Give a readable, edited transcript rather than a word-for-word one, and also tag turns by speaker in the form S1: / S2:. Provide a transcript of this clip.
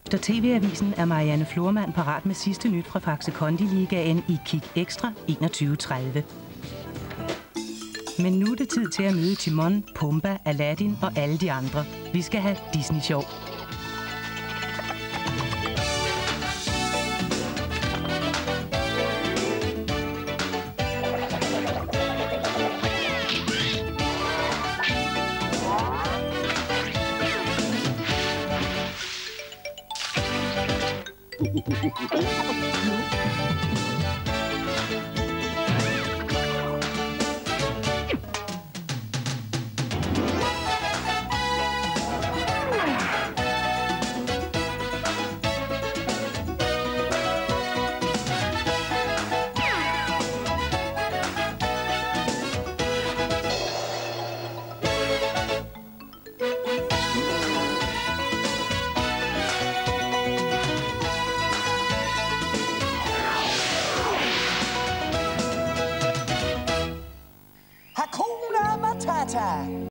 S1: Efter TV-avisen er Marianne Florman parat med sidste nyt fra Faxe Kondi-ligaen i Kig Extra 21:30. Men nu er det tid til at møde Timon, Pumba, Aladdin og alle de andre. Vi skal have Disney-sjov.
S2: Hakuna Matata.